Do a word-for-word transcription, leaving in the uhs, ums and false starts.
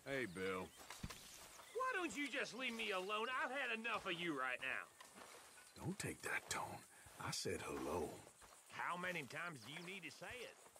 Hey, Bill. Why don't you just leave me alone? I've had enough of you right now. Don't take that tone. I said hello. How many times do you need to say it?